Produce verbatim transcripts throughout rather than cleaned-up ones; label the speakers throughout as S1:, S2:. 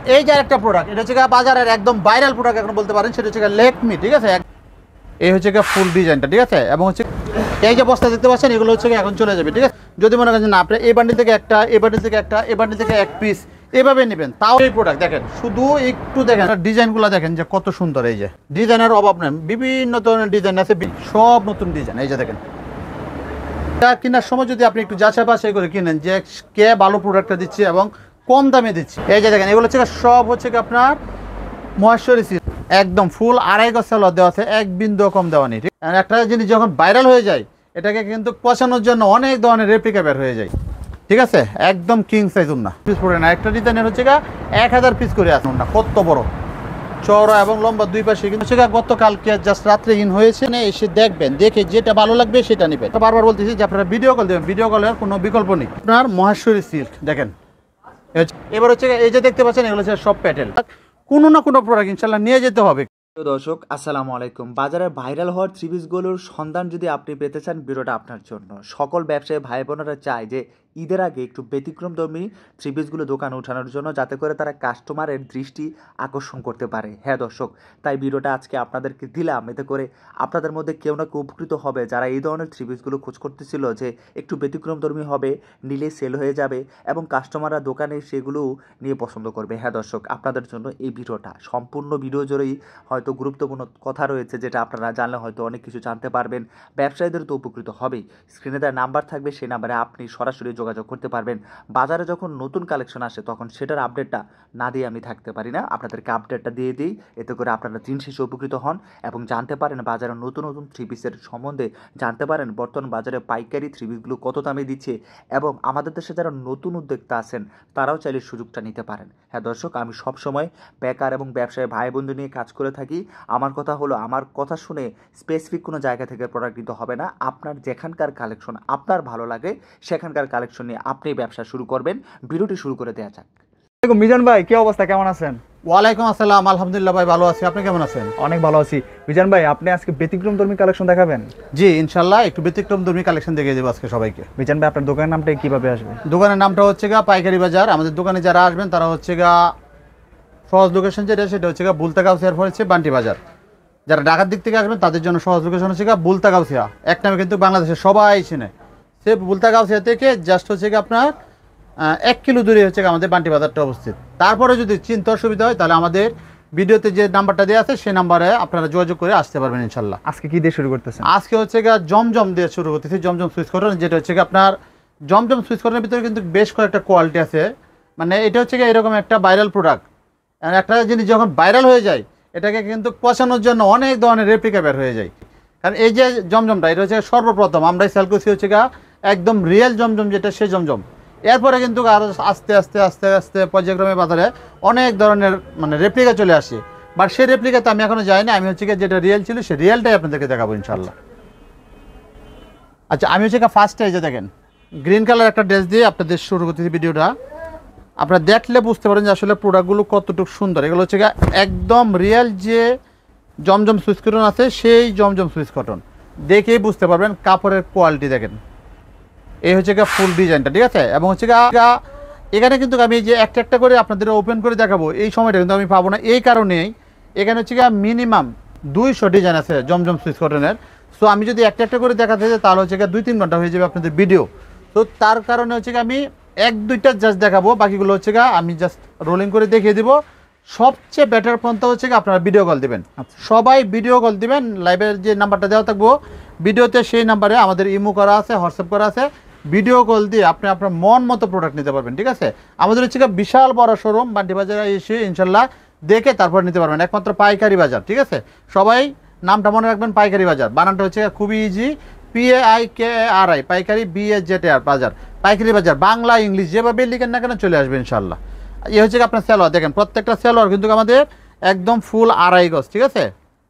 S1: এই যে আরেকটা প্রোডাক্ট, এটা হচ্ছে বাজারের একদম ভাইরাল প্রোডাক্ট এখন বলতে পারেন, সেটা হচ্ছে লেকমি, ঠিক আছে। এই হচ্ছে ফুল ডিজাইনটা, ঠিক আছে। এবং হচ্ছে এই যে বস্তা দেখতে পাচ্ছেন, এগুলো হচ্ছে এখন চলে যাবে, ঠিক আছে। যদি মনে করেন না আপনি এই বান্ডিল থেকে একটা, এই বান্ডিল থেকে একটা, এই বান্ডিল থেকে এক পিস এভাবে নেবেন, তাও এই প্রোডাক্ট দেখেন, শুধু একটু দেখেন ডিজাইনগুলো দেখেন যে কত সুন্দর। এই যে ডিজাইনের অভাব নেই, বিভিন্ন ধরনের ডিজাইন আছে, সব নতুন ডিজাইন। এই যে দেখেন, কেনার সময় যদি আপনি একটু যাচাই বাছাই করে কিনেন যে কে ভালো প্রোডাক্টটা দিচ্ছে এবং কম দামে দিচ্ছে। এই যে দেখেন, এগুলো হচ্ছে সব হচ্ছে আপনার মহেশ্বরী সিল্ক, একদম ফুল আড়াই গজ সালোয়ার দেওয়া আছে, এক বিন্দু কম দেওয়া নেই। একটা জিনিস যখন ভাইরাল হয়ে যায়, এটাকে কিন্তু পচানোর জন্য অনেক ধরনের রেপ্লিকা বের হয়ে যায়, ঠিক আছে। একদম কিং সাইজ উন্না পিস পড়ে না, একটা ডিজাইনের হচ্ছে গা এক হাজার পিস করে আসুন না, কত বড় চওড়া এবং লম্বা দুই পাশে। কিন্তু সেটা গতকালকে জাস্ট রাত্রে ইন হয়েছে, না এসে দেখবেন, দেখে যেটা ভালো লাগবে সেটা নেবেন। বারবার বলতেছি যে আপনারা ভিডিও কল দেবেন, ভিডিও কলের কোনো বিকল্প নেই। আপনার মহেশ্বরী সিল্ক দেখেন, এবার হচ্ছে এই যে দেখতে পাচ্ছেন, এগুলো হচ্ছে সব প্যাটেল, কোনো না কোনো প্রোডাক্ট ইনশাল্লাহ নিয়ে যেতে হবে।
S2: দর্শক আসসালামু আলাইকুম। বাজারে ভাইরাল হওয়ার থ্রি পিসগুলোর সন্ধান যদি আপনি পেতে চান, ভিডিওটা আপনার জন্য। সকল ব্যবসায়ী ভাই বোনেরা চায় যে ঈদের আগে একটু ব্যতিক্রমধর্মী থ্রি পিসগুলো দোকানে ওঠানোর জন্য, যাতে করে তারা কাস্টমারের দৃষ্টি আকর্ষণ করতে পারে। হ্যাঁ দর্শক, তাই ভিডিওটা আজকে আপনাদেরকে দিলাম, এতে করে আপনাদের মধ্যে কেউ না কেউ উপকৃত হবে, যারা এই ধরনের থ্রি পিসগুলো খোঁজ করতেছিল যে একটু ব্যতিক্রমধর্মী হবে, নিলে সেল হয়ে যাবে এবং কাস্টমাররা দোকানে সেগুলো নিয়ে পছন্দ করবে। হ্যাঁ দর্শক, আপনাদের জন্য এই ভিডিওটা সম্পূর্ণ ভিডিও জুড়েই হয়তো গুরুত্বপূর্ণ কথা রয়েছে, যেটা আপনারা জানলে হয়তো অনেক কিছু জানতে পারবেন, ব্যবসায়ীদের তো উপকৃত হবেই। স্ক্রিনে দেওয়া নাম্বার থাকবে, সেই নাম্বারে আপনি সরাসরি যোগাযোগ করতে পারবেন। বাজারে যখন নতুন কালেকশন আসে, তখন সেটার আপডেটটা না দিয়ে আমি থাকতে পারি না, আপনাদেরকে আপডেটটা দিয়ে দিই, এতে করে আপনারা দিন শেষে উপকৃত হন এবং জানতে পারেন বাজারে নতুন নতুন থ্রি পিসের সম্বন্ধে, জানতে পারেন বর্তমান বাজারে পাইকারি থ্রি পিসগুলো কত দামে দিচ্ছে, এবং আমাদের দেশে যারা নতুন উদ্যোক্তা আছেন তারাও চাইলে সুযোগটা নিতে পারেন। হ্যাঁ দর্শক, আমি সবসময় বেকার এবং ব্যবসায়ী ভাই বন্ধু নিয়ে কাজ করে থাকি। আমার কথা হলো, আমার কথা শুনে স্পেসিফিক কোনো জায়গা থেকে প্রোডাক্ট দিতে হবে না। আপনার যেখানকার কালেকশন আপনার ভালো লাগে, সেখানকার কালেকশন নিয়ে আপনি ব্যবসা শুরু করবেন। ভিডিওটি শুরু করে দেওয়া যাক।
S3: মিজান ভাই, কি অবস্থা, কেমন আছেন?
S1: ওয়ালাইকুম আসসালাম, আলহামদুলিল্লাহ ভাই, ভালো আছি। আপনি কেমন আছেন?
S3: অনেক ভালো আছি। মিজান ভাই, আপনি আজকে ব্যতিক্রমধর্মী কালেকশন দেখাবেন?
S1: জি ইনশাল্লাহ, একটু ব্যতিক্রমধর্মী কালেকশন দেখিয়ে দেবো আজকে সবাইকে।
S3: মিজান ভাই, আপনার দোকানের নামটা কিভাবে আসবে?
S1: দোকানের নামটা হচ্ছে গা পাইকারি বাজার। আমাদের দোকানে যারা আসবেন তারা হচ্ছে গা সহজ লোকেশন যেটা, সেটা হচ্ছে গা বুলতা গাউসিয়ার পর হচ্ছে বান্টি বাজার। যারা ঢাকার দিক থেকে আসবেন তাদের জন্য সহজ লোকেশন হচ্ছে গা বুলতা গাউসিয়া, এক নামে কিন্তু বাংলাদেশে সবাই চিনে। সে বুলতা গাউসিয়া থেকে জাস্ট হচ্ছে গা আপনার এক কিলো দূরে হচ্ছে আমাদের বান্টি বাজারটা অবস্থিত। তারপরে যদি চিন্তা অসুবিধা হয়, তাহলে আমাদের ভিডিওতে যে নাম্বারটা দেওয়া আছে সেই নাম্বারে আপনারা যোগাযোগ করে আসতে পারবেন ইনশাল্লাহ।
S3: আজকে কি দিয়ে শুরু করতেছেন?
S1: আজকে হচ্ছে গা জমজম দিয়ে শুরু করতেছি, জমজম সুইচ কটন, যেটা হচ্ছে আপনার জমজম সুইচ কটনের ভিতরে কিন্তু বেশ কয়েকটা কোয়ালিটি আছে। মানে এটা হচ্ছে গিয়ে এরকম একটা ভাইরাল প্রোডাক্ট, একটা জিনিস যখন ভাইরাল হয়ে যায়, এটাকে কিন্তু পচানোর জন্য অনেক ধরনের রেপ্লিকা বের হয়ে যায়। কারণ এই যে জমজমটা, এটা হচ্ছে সর্বপ্রথম আমরাই সেল করছি হচ্ছে গা একদম রিয়েল জমজম, যেটা সে জমজম। এরপরে কিন্তু আরও আস্তে আস্তে আস্তে আস্তে পর্যায়ক্রমে বাজারে অনেক ধরনের মানে রেপ্লিকা চলে আসে, বাট সেই রেপ্লিকাতে আমি এখনো যাইনি। আমি হচ্ছে গিয়ে যেটা রিয়েল ছিল সেই রিয়েলটাই আপনাদেরকে দেখাবো ইনশাল্লাহ। আচ্ছা, আমি হচ্ছে ফার্স্টে এই যে দেখেন গ্রিন কালার একটা ড্রেস দিয়ে আপনাদের শুরু করতেছি ভিডিওটা। আপনারা দেখলে বুঝতে পারেন যে আসলে প্রোডাক্টগুলো কতটুকু সুন্দর। এগুলো হচ্ছে একদম রিয়েল যে জমজম সুইচ কটন আছে, সেই জমজম সুইচ কটন দেখেই বুঝতে পারবেন। কাপড়ের কোয়ালিটি দেখেন, এই হচ্ছে গা ফুল ডিজাইনটা, ঠিক আছে। এবং হচ্ছে গা এখানে কিন্তু আমি যে একটা একটা করে আপনাদের ওপেন করে দেখাবো, এই সময়টা কিন্তু আমি পাবো না। এই কারণেই এখানে হচ্ছে গা মিনিমাম দুইশো ডিজাইন আছে জমজম সুইচ কটনের। সো আমি যদি একটা একটা করে দেখাতে যাই, তাহলে হচ্ছে গা দুই তিন ঘন্টা হয়ে যাবে আপনাদের ভিডিও। তো তার কারণে হচ্ছে গা আমি এক দুইটা জাস্ট দেখাবো, বাকিগুলো হচ্ছে গা আমি জাস্ট রোলিং করে দেখিয়ে দিব। সবচেয়ে বেটার পন্থা হচ্ছে গা আপনারা ভিডিও কল দিবেন, সবাই ভিডিও কল দিবেন। লাইভের যে নাম্বারটা দেওয়া থাকবো ভিডিওতে, সেই নাম্বারে আমাদের ইমো করা আছে, হোয়াটসঅ্যাপ করা আছে। ভিডিও কল দিয়ে আপনি আপনার মন মতো প্রোডাক্ট নিতে পারবেন, ঠিক আছে। আমাদের হচ্ছে বিশাল বড় শোরুম, বান্টি বাজারে এসে ইনশাল্লাহ দেখে তারপর নিতে পারবেন। একমাত্র পাইকারি বাজার, ঠিক আছে। সবাই নামটা মনে রাখবেন, পাইকারি বাজার। বানানটা হচ্ছে খুবই easy, P A I K R I, পাইকারি বি এ জেড আর বাজার, পাইকারি বাজার। বাংলা ইংলিশ যেভাবে লিখেন না কেন চলে আসবে ইনশাল্লাহ। এ হচ্ছে আপনার সেলোয়ার দেখেন, প্রত্যেকটা সেলোয়ার কিন্তু আমাদের একদম ফুল আড়াই গজ, ঠিক আছে।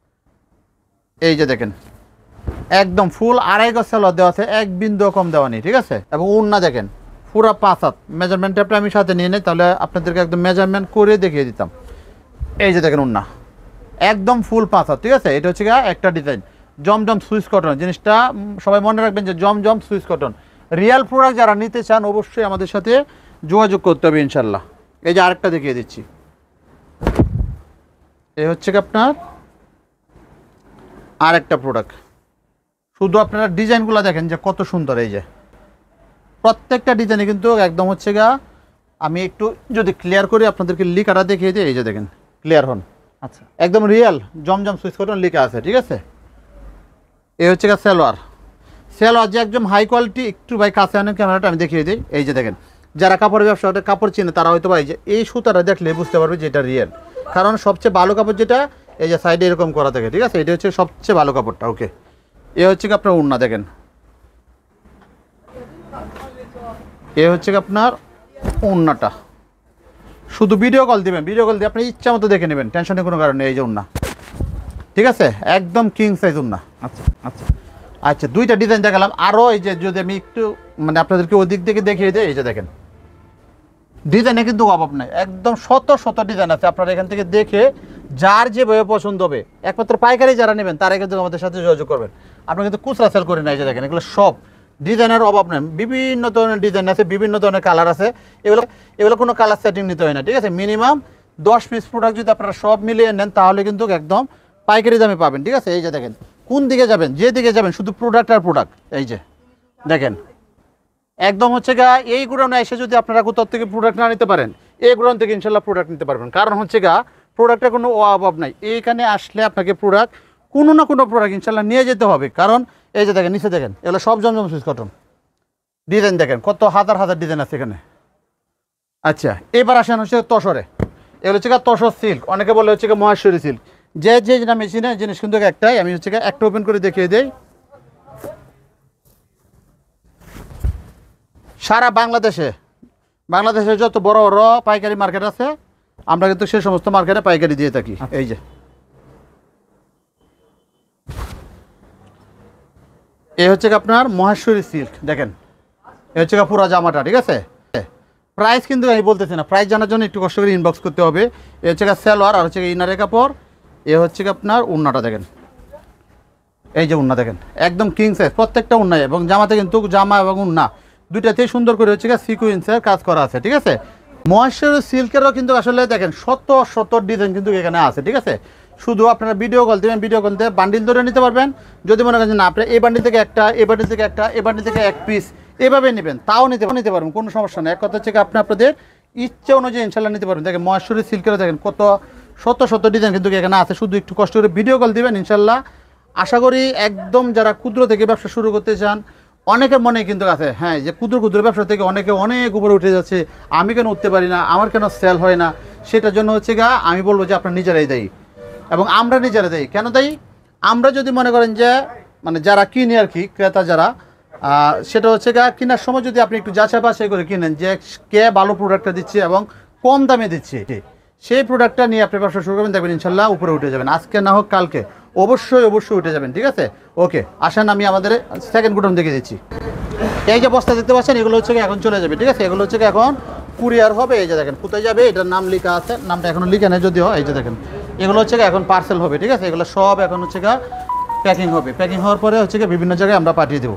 S1: এই যে দেখেন একদম ফুল আড়াই গজ সেলোয়ার দেওয়া আছে, এক বিন্দু কম দেওয়া নেই, ঠিক আছে। এবং উন্না দেখেন পুরো পাঁচ হাত। মেজারমেন্ট টেপটা আমি সাথে নিয়ে নিই, তাহলে আপনাদেরকে একদম মেজারমেন্ট করে দেখিয়ে দিতাম। এই যে দেখেন উন্না একদম ফুল পাঁচ হাত, ঠিক আছে। এটা হচ্ছে একটা ডিজাইন জমজম সুইচ কটন। জিনিসটা সবাই মনে রাখবেন যে Zamzam Swiss cotton real product যারা নিতে চান অবশ্যই আমাদের সাথে যোগাযোগ করতে হবে ইনশাল্লাহ। এই যে আরেকটা দেখিয়ে দিচ্ছি, এই হচ্ছে কি আপনার আর একটা প্রোডাক্ট। শুধু আপনারা ডিজাইনগুলো দেখেন যে কত সুন্দর। এই যে প্রত্যেকটা ডিজাইনে কিন্তু একদম হচ্ছে গা, আমি একটু যদি ক্লিয়ার করি আপনাদেরকে লিখাটা দেখিয়ে দিই। এই যে দেখেন, ক্লিয়ার হন,
S3: আচ্ছা
S1: একদম রিয়েল জমজম সুইচ কটন লেখা আছে, ঠিক আছে। এই হচ্ছে গা সালোয়ার। সালোয়ার যে একদম হাই কোয়ালিটি, একটু ভাই কাছে আনেন ক্যামেরাটা, আমি দেখিয়ে দিই। এই যে দেখেন, যারা কাপড়ের ব্যবসা করে কাপড় চিনে তারা হয়তো ভাই যে এই সুতাটা দেখলে বুঝতে পারবে যে এটা রিয়েল, কারণ সবচেয়ে ভালো কাপড় যেটা এই যে সাইডে এরকম করা থাকে, ঠিক আছে। এটা হচ্ছে সবচেয়ে ভালো কাপড়টা। ওকে, এ হচ্ছে কি আপনার ওড়না দেখেন, এ হচ্ছে কি আপনার ওড়নাটা। শুধু ভিডিও কল দিবেন, ভিডিও কল দিয়ে আপনি ইচ্ছা মতো দেখে নেবেন, টেনশনের কোনো কারণে। এই যে ওড়না, ঠিক আছে, একদম কিং সাইজ ওড়না।
S3: আচ্ছা আচ্ছা
S1: আচ্ছা, দুইটা ডিজাইন দেখালাম। আরও এই যে যদি আমি একটু মানে আপনাদেরকে ওদিক থেকে দেখিয়ে দিই, এই যে দেখেন ডিজাইনে কিন্তু অভাব নাই, একদম শত শত ডিজাইন আছে। আপনারা এখান থেকে দেখে যার যেভাবে পছন্দ হবে, একমাত্র পাইকারি যারা নেবেন তারা কিন্তু আমাদের সাথে যোগাযোগ করবেন। আপনারা কিন্তু খুচরা সেল করে না। এই যে দেখেন, এগুলো সব ডিজাইনের অভাব নেই, বিভিন্ন ধরনের ডিজাইন আছে, বিভিন্ন ধরনের কালার আছে। এগুলো এগুলো কোনো কালার সেটিং নিতে হয় না, ঠিক আছে। মিনিমাম দশ পিস প্রোডাক্ট যদি আপনারা সব মিলিয়ে নেন তাহলে কিন্তু একদম পাইকারি দামে পাবেন, ঠিক আছে। এই যে দেখেন, কোন দিকে যাবেন, যে দিকে যাবেন শুধু প্রোডাক্ট আর প্রোডাক্ট। এই যে দেখেন, একদম হচ্ছে গা এই গোডাউনে এসে যদি আপনারা কোথাও থেকে প্রোডাক্ট না নিতে পারেন, এই গোডাউন থেকে ইনশাল্লাহ প্রোডাক্ট নিতে পারবেন। কারণ হচ্ছে গা প্রোডাক্টের কোনো অভাব নাই। এইখানে আসলে আপনাকে প্রোডাক্ট কোনো না কোনো প্রোডাক্ট ইনশাল্লাহ নিয়ে যেতে হবে। কারণ এই যে দেখেন, নিচে দেখেন, এগুলো সব জমজম সুইচ কটন। ডিজাইন দেখেন, কত হাজার হাজার ডিজাইন আছে এখানে। আচ্ছা, এবার আসেন হচ্ছে তসরে। এগুলো হচ্ছে গা তসর সিল্ক, অনেকে বলে হচ্ছে গা মহেশ্বরী সিল্ক। যে যে মেশিনে জিনিস কিন্তু একটাই, আমি হচ্ছে গা একটা ওপেন করে দেখিয়ে দিই। সারা বাংলাদেশে বাংলাদেশের যত বড় বড় পাইকারি মার্কেট আছে, আমরা কিন্তু সেই সমস্ত মার্কেটে পাইকারি দিয়ে থাকি। এই যে এই হচ্ছে আপনার মহেশ্বরী সিল্ক, দেখেন এই হচ্ছে পুরা জামাটা, ঠিক আছে। প্রাইস কিন্তু আমি বলতেছি না, প্রাইস জানার জন্য একটু কষ্ট করে ইনবক্স করতে হবে। এ হচ্ছে সালোয়ার, আর হচ্ছে ইনারের কাপড়। এ হচ্ছে আপনার উন্নাটা দেখেন, এই যে উন্না দেখেন, একদম কিং সাইজ প্রত্যেকটা উন্নায়, এবং জামাতে কিন্তু জামা এবং উন্না দুইটাতেই সুন্দর করে হচ্ছে সিকুয়েন্সের কাজ করা আছে, ঠিক আছে। মহেশ্বরী সিল্কেরও কিন্তু আসলে দেখেন শত শত ডিজাইন কিন্তু এখানে আছে, ঠিক আছে। শুধু আপনারা ভিডিও কল দেবেন, ভিডিও কল দিয়ে বান্ডিল ধরে নিতে পারবেন। যদি মনে করেন না আপনি এই বান্ডিল থেকে একটা, এই বান্ডিল থেকে একটা, এই বান্ডিল থেকে এক পিস এভাবে নেবেন, তাও নিতে নিতে পারবেন, কোনো সমস্যা নেই। এক কথা হচ্ছে আপনি আপনাদের ইচ্ছা অনুযায়ী ইনশাল্লাহ নিতে পারবেন। দেখেন মহেশ্বরী সিল্কেরও দেখেন কত শত শত ডিজাইন কিন্তু এখানে আছে। শুধু একটু কষ্ট করে ভিডিও কল দিবেন, ইনশাল্লাহ আশা করি একদম যারা ক্ষুদ্র থেকে ব্যবসা শুরু করতে চান, অনেকের মনে কিন্তু আছে হ্যাঁ যে ক্ষুদ্র ক্ষুদ্র ব্যবসা থেকে অনেকে অনেক উপরে উঠে যাচ্ছে, আমি কেন উঠতে পারি না, আমার কেন সেল হয় না। সেটার জন্য হচ্ছে গা আমি বলবো যে আপনার নিজেরাই দায়ী, এবং আমরা নিজেরা দায়ী। কেন দায়ী? আমরা যদি মনে করেন যে মানে যারা কিনে আর কি, ক্রেতা যারা, সেটা হচ্ছে গা কেনার সময় যদি আপনি একটু যাচাই বাছাই করে কিনেন যে কে ভালো প্রোডাক্টটা দিচ্ছে এবং কম দামে দিচ্ছে, সেই প্রোডাক্টটা নিয়ে আপনি ব্যবসা শুরু করবেন, দেখবেন ইনশাল্লাহ উপরে উঠে যাবেন। আজকে না হোক কালকে অবশ্যই অবশ্যই উঠে যাবেন, ঠিক আছে। ওকে, আসেন আমি আমাদের সেকেন্ড গুডাউন দেখে দিচ্ছি। এই যে বস্তা দেখতে পাচ্ছেন, এগুলো হচ্ছে এখন চলে যাবে, ঠিক আছে। এগুলো হচ্ছে এখন কুরিয়ার হবে। এই যে দেখেন কোথায় যাবে, এটার নাম লেখা আছে, নামটা এখনো লিখে নেই যদিও। এই যে দেখেন, এগুলো হচ্ছে এখন পার্সেল হবে, ঠিক আছে। এগুলো সব এখন হচ্ছে প্যাকিং হবে। প্যাকিং হওয়ার পরে হচ্ছে বিভিন্ন জায়গায় আমরা পাঠিয়ে দেবো।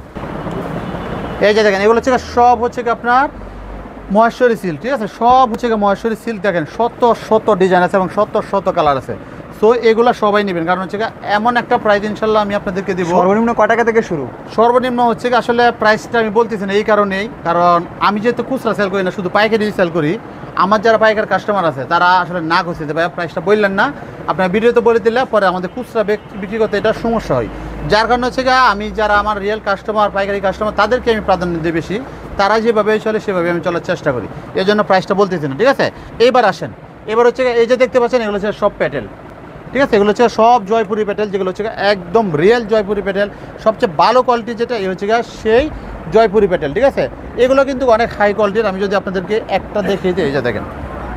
S1: এই যে দেখেন, এগুলো হচ্ছে সব হচ্ছে আপনার মহেশ্বরী সিল্ক, ঠিক আছে। সব হচ্ছে মহেশ্বরী সিল্ক। দেখেন শত শত ডিজাইন আছে এবং শত শত কালার আছে। সো এগুলো সবাই নেবেন, কারণ হচ্ছে এমন একটা প্রাইস ইনশাল্লাহ আমি আপনাদেরকে দিব।
S3: সর্বনিম্ন কয় টাকা থেকে শুরু?
S1: সর্বনিম্ন হচ্ছে আসলে প্রাইসটা আমি বলতেছি না এই কারণেই, কারণ আমি যেহেতু খুচরা সেল করি না, শুধু পাইকারি সেল করি। আমার যারা পাইকার কাস্টমার আছে তারা আসলে না করছে যে ভাই প্রাইসটা বললেন না, আপনার ভিডিওতে বলে দিলে পরে আমাদের খুচরা বিক্রি করতে এটা সমস্যা হয়। যার কারণে হচ্ছে আমি যারা আমার রিয়েল কাস্টমার, পাইকারি কাস্টমার, তাদেরকে আমি প্রাধান্য দিই বেশি। তারা যেভাবে চলে সেভাবে আমি চলার চেষ্টা করি, এই জন্য প্রাইসটা বলতেছি না, ঠিক আছে। এইবার আসেন, এবার হচ্ছে এই যে দেখতে পাচ্ছেন, এগুলো হচ্ছে সব প্যাটেল, ঠিক আছে। এগুলো হচ্ছে সব জয়পুরি প্যাটেল, যেগুলো হচ্ছে একদম রিয়েল জয়পুরি প্যাটেল, সবচেয়ে ভালো কোয়ালিটি যেটা এই হচ্ছে সেই জয়পুরি প্যাটেল, ঠিক আছে। এগুলো কিন্তু অনেক হাই কোয়ালিটির। আমি যদি আপনাদেরকে একটা দেখিয়ে দিই, এই যে দেখেন,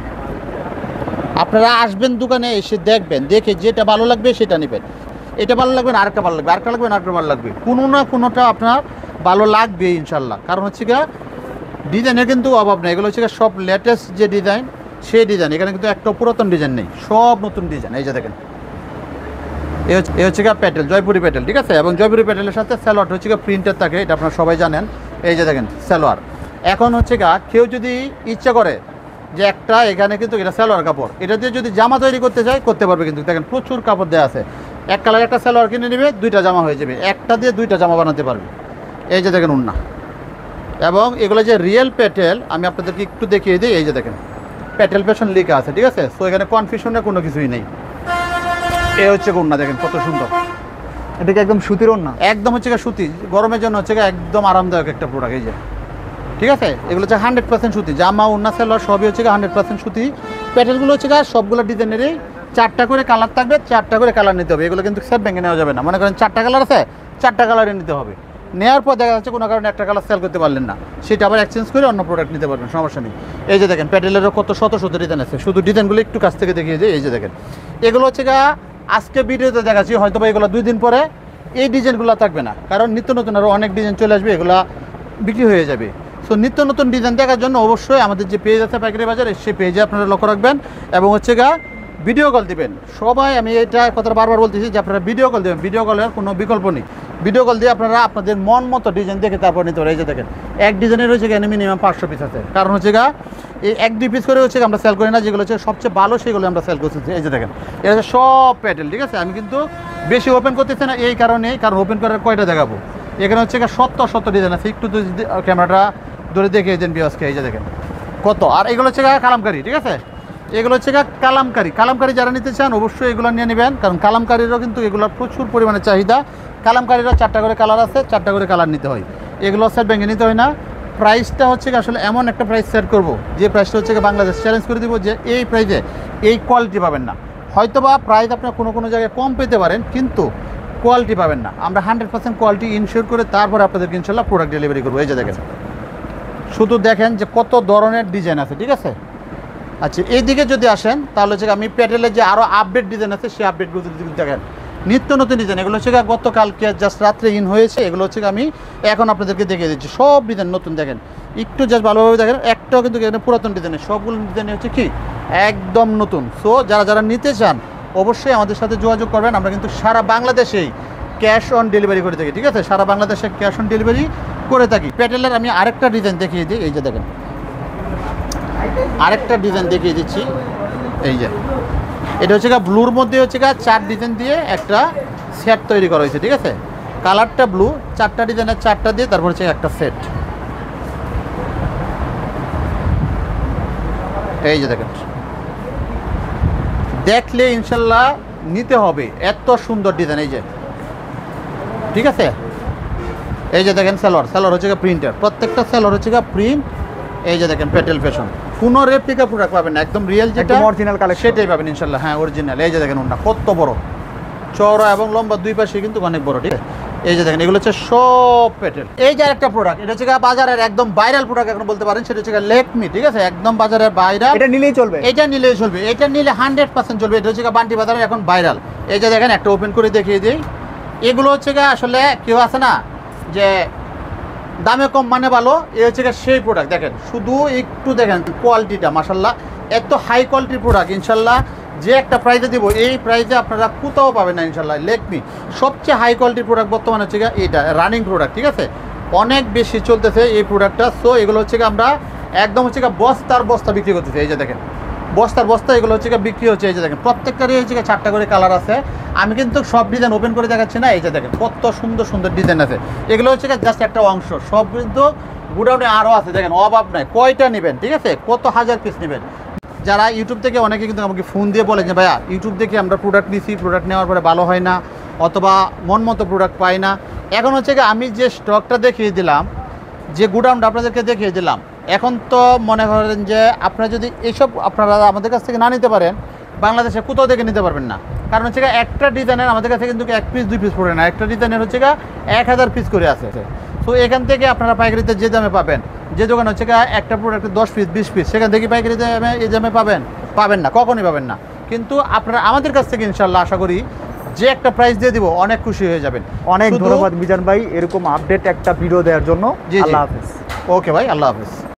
S1: আপনারা আসবেন দোকানে এসে দেখবেন, দেখে যেটা ভালো লাগবে সেটা নেবেন। এটা ভালো লাগবে না আরেকটা ভালো লাগবে, আরেকটা লাগবে না আরেকটা ভালো লাগবে, কোনো না কোনোটা আপনার ভালো লাগবে ইনশাল্লাহ। কারণ হচ্ছে গা ডিজাইনের কিন্তু অভাব নেই। এগুলো হচ্ছে সব লেটেস্ট যে ডিজাইন সেই ডিজাইন, এখানে কিন্তু একটা পুরাতন ডিজাইন নেই, সব নতুন ডিজাইন। এই যে দেখেন, এই হচ্ছে এই হচ্ছে গা প্যাটেল, জয়পুরি প্যাটেল, ঠিক আছে। এবং জয়পুরি প্যাটেলের সাথে সালোয়ার হচ্ছে গা প্রিন্টের থাকে, এটা আপনারা সবাই জানেন। এই যে দেখেন সালোয়ার। এখন হচ্ছে গা কেউ যদি ইচ্ছা করে যে একটা এখানে কিন্তু এটা সালোয়ার কাপড়, এটা দিয়ে যদি জামা তৈরি করতে চাই করতে পারবে, কিন্তু দেখেন প্রচুর কাপড় দেওয়া আছে। এক কালার একটা সালোয়ার কিনে নেবে, দুইটা জামা হয়ে যাবে, একটা দিয়ে দুইটা জামা বানাতে পারবে। এই যে দেখেন উন্না, এবং এগুলো যে রিয়েল প্যাটেল আমি আপনাদেরকে একটু দেখিয়ে দিই। এই যে দেখেন প্যাটেল ফ্যাশন লেখা আছে, ঠিক আছে? সো এখানে কনফিউশনের কোনো কিছুই নেই। এ হচ্ছে উন্না, দেখেন কত সুন্দর,
S3: এটা কি একদম সুতির ওড়না?
S1: একদম হচ্ছে গিয়ে সুতি, গরমের জন্য হচ্ছে গিয়ে একদম আরামদায়ক একটা প্রোডাক্ট। এই যে ঠিক আছে, এগুলো হচ্ছে হান্ড্রেড পার্সেন্ট সুতি, জামা উন্না সালোয়ার সবই হচ্ছে গিয়ে হান্ড্রেড পার্সেন্ট সুতি। প্যাটেলগুলো হচ্ছে গিয়ে সবগুলো ডিজাইনেরই চারটা করে কালার থাকবে, চারটা করে কালার নিতে হবে। এগুলো কিন্তু সেট ব্যাঙ্গে নেওয়া যাবে না, মনে করেন চারটা কালার আছে, চারটা কালারে নিতে হবে। নেওয়ার পর দেখা যাচ্ছে কোনো কারণে একটা কালার সেল করতে পারলেন না, সেটা আবার এক্সচেঞ্জ করে অন্য প্রোডাক্ট নিতে পারবেন, সমস্যা নেই। এই যে দেখেন প্যাটেলেরও কত শত শত ডিজাইন আছে, শুধু ডিজাইনগুলো একটু কাছ থেকে দেখিয়ে দিই। এই যে দেখেন এগুলো হচ্ছে গা আজকে ভিডিওতে দেখাচ্ছি, হয়তো বা এগুলো দুই দিন পরে এই ডিজাইনগুলো থাকবে না, কারণ নিত্য নতুন আরও অনেক ডিজাইন চলে আসবে, এগুলো বিক্রি হয়ে যাবে। সো নিত্য নতুন ডিজাইন দেখার জন্য অবশ্যই আমাদের যে পেজ আছে পাইকারি বাজারে, সেই পেজে আপনারা লক্ষ্য রাখবেন এবং হচ্ছে গা ভিডিও কল দিবেন। সবাই আমি এটা কথাটা বারবার বলতেছি যে আপনারা ভিডিও কল দেবেন, ভিডিও কলের কোনো বিকল্প নেই। ভিডিও কল দিয়ে আপনারা আপনাদের মন মতো ডিজাইন দেখে তারপর নিতে পারেন। এই যে দেখেন এক ডিজাইনের হচ্ছে এখানে মিনিমাম পাঁচশো পিস আছে, কারণ হচ্ছে গা এই এক দুই পিস করে হচ্ছে আমরা সেল করি না, যেগুলো হচ্ছে সবচেয়ে ভালো সেগুলো আমরা সেল করতেছি। এই যে দেখেন এটা হচ্ছে সব প্যাটেল, ঠিক আছে? আমি কিন্তু বেশি ওপেন করতেছি না এই কারণেই, কারণ ওপেন করার কয়টা দেখাবো, এখানে হচ্ছে সত্তর সত্তর ডিজাইন আছে। একটু যদি ক্যামেরাটা ধরে দেখে দেন বিয়াসকে, এই যে দেখেন কত। আর এগুলো হচ্ছে কালামকারি, ঠিক আছে? এগুলো হচ্ছে কালামকারি, কালামকারি যারা নিতে চান অবশ্যই এগুলো নিয়ে নেবেন, কারণ কালামকারিরও কিন্তু এগুলোর প্রচুর পরিমাণে চাহিদা। কালামকারিরও চারটা করে কালার আছে, চারটা করে কালার নিতে হয়, এগুলো সেট ব্যাঙ্গে নিতে হয় না। প্রাইসটা হচ্ছে আসলে এমন একটা প্রাইস সেট করবো যে প্রাইসটা হচ্ছে বাংলাদেশ চ্যালেঞ্জ করে দিব যে এই প্রাইসে এই কোয়ালিটি পাবেন না। হয়তো বা প্রাইস আপনার কোনো কোনো জায়গায় কম পেতে পারেন, কিন্তু কোয়ালিটি পাবেন না। আমরা হান্ড্রেড পার্সেন্ট কোয়ালিটি ইনশিওর করে তারপরে আপনাদেরকে ইনশাল্লাহ প্রোডাক্ট ডেলিভারি করবো। এই যে দেখেন শুধু দেখেন যে কত ধরনের ডিজাইন আছে, ঠিক আছে? আচ্ছা এইদিকে যদি আসেন তাহলে হচ্ছে আমি প্যাটেলের যে আরও আপডেট ডিজাইন আছে সেই আপডেটগুলো যদি দেখেন, নিত্য নতুন ডিজাইন, এগুলো হচ্ছে গতকালকে জাস্ট রাত্রে ইন হয়েছে, এগুলো হচ্ছে আমি এখন আপনাদেরকে দেখিয়ে দিচ্ছি। সব ডিজাইন নতুন, দেখেন একটু জাস্ট ভালোভাবে দেখেন, একটাও কিন্তু এখানে পুরাতন ডিজাইনের, সবগুলো ডিজাইন হচ্ছে কি একদম নতুন। সো যারা যারা নিতে চান অবশ্যই আমাদের সাথে যোগাযোগ করবেন। আমরা কিন্তু সারা বাংলাদেশেই ক্যাশ অন ডেলিভারি করে থাকি, ঠিক আছে? সারা বাংলাদেশে ক্যাশ অন ডেলিভারি করে থাকি। প্যাটেলের আমি আরেকটা ডিজাইন দেখিয়ে দিই, এই যে দেখেন আরেকটা ডিজাইন দেখিয়ে দিচ্ছি। এই যে এটা হচ্ছে গা ব্লুর মধ্যে হচ্ছে গা চার ডিজাইন দিয়ে একটা সেট তৈরি করা হয়েছে, ঠিক আছে? কালারটা ব্লু, চারটা ডিজাইনের চারটা দিয়ে তারপর হচ্ছে একটা সেট। এই যে দেখেন দেখলে ইনশাল্লাহ নিতে হবে, এত সুন্দর ডিজাইন। এই যে ঠিক আছে, এই যে দেখেন সালোয়ার, সালোয়ার হচ্ছে গা প্রিন্টার, প্রত্যেকটা সালোয়ার হচ্ছে গা প্রিন্ট। এই যে দেখেন প্যাটেল ফ্যাশন, কোনো রেপ্লিকা প্রোডাক্ট পাবেন না, একদম রিয়েল যেটা
S3: অরিজিনাল কালেকশন
S1: সেটাই পাবেন ইনশাল্লাহ। হ্যাঁ অরিজিনাল। এই যে দেখেন ওটা কত বড়, চওড়া এবং লম্বা দুই পাশে কিন্তু অনেক বড়, ঠিক আছে? এই যে দেখেন এগুলো হচ্ছে সব প্যাটেল। এই যে আরেকটা প্রোডাক্ট, এটা হচ্ছে বাজারের একদম ভাইরাল প্রোডাক্ট এখন বলতে পারেন, সেটা হচ্ছে লেকমি, ঠিক আছে? একদম বাজারের ভাইরাল,
S3: এটা নিলেই চলবে,
S1: এটা নিলেই চলবে, এটা নিলে হান্ড্রেড পার্সেন্ট চলবে। এটা হচ্ছে বান্টি বাজারের এখন ভাইরাল। এই যে দেখেন একটা ওপেন করে দেখিয়ে দিই, এগুলো হচ্ছে আসলে কেউ আছে না যে দামে কম মানে ভালো, এই হচ্ছে সেই প্রোডাক্ট। দেখেন শুধু একটু দেখেন কোয়ালিটিটা, মাশাল্লাহ এত হাই কোয়ালিটির প্রোডাক্ট। ইনশাল্লাহ যে একটা প্রাইজে দিব এই প্রাইজে আপনারা কোথাও পাবেন না ইনশাল্লাহ। লেকমি সবচেয়ে হাই কোয়ালিটির প্রোডাক্ট বর্তমানে হচ্ছে এইটা রানিং প্রোডাক্ট, ঠিক আছে? অনেক বেশি চলতেছে এই প্রোডাক্টটা। সো এগুলো হচ্ছে আমরা একদম হচ্ছে বস্তার বস্তা বিক্রি করতেছি। এই যে দেখেন বস্তার বস্তা এগুলো হচ্ছে বিক্রি হচ্ছে। এই যে দেখেন প্রত্যেকটারই হচ্ছে চারটা করে কালার আছে। আমি কিন্তু সব ডিজাইন ওপেন করে দেখাচ্ছি না। এই যে দেখেন কত সুন্দর সুন্দর ডিজাইন আছে, এগুলো হচ্ছে জাস্ট একটা অংশ, সব কিন্তু গুডাউনে আরও আছে। দেখেন অভাব নাই, কয়টা নেবেন, ঠিক আছে? কত হাজার পিস নেবেন। যারা ইউটিউব থেকে অনেকে কিন্তু আমাকে ফোন দিয়ে বলে যে ভাইয়া ইউটিউব দেখে আমরা প্রোডাক্ট নিছি, প্রোডাক্ট নেওয়ার পরে ভালো হয় না অথবা মন মতো প্রোডাক্ট পাই না। এখন হচ্ছে কি আমি যে স্টকটা দেখিয়ে দিলাম, যে গুডাউনটা আপনাদেরকে দেখিয়ে দিলাম, এখন তো মনে করেন যে আপনারা যদি এইসব আপনারা আমাদের কাছ থেকে না নিতে পারেন, বাংলাদেশে কোথাও থেকে নিতে পারবেন না। কারণ হচ্ছে একটা ডিজাইনের আমাদের কাছে কিন্তু এক পিস দুই পিস পড়ে না, একটা ডিজাইনের হচ্ছে এক হাজার পিস করে আছে। তো এখান থেকে আপনারা পাইকারিতে যে দামে পাবেন, যে দোকান হচ্ছে একটা প্রোডাক্টে দশ পিস বিশ পিস, সেখান থেকে পাইকারি দামে এই দামে পাবেন পাবেন না, কখনই পাবেন না। কিন্তু আপনারা আমাদের কাছ থেকে ইনশাল্লাহ আশা করি যে একটা প্রাইস দিয়ে দিব অনেক খুশি হয়ে যাবেন।
S3: অনেক ধন্যবাদ মিজান ভাই এরকম আপডেট একটা ভিডিও দেওয়ার জন্য।
S1: জি জি,
S3: আল্লাহ হাফেজ।
S1: ওকে ভাই, আল্লাহ হাফেজ।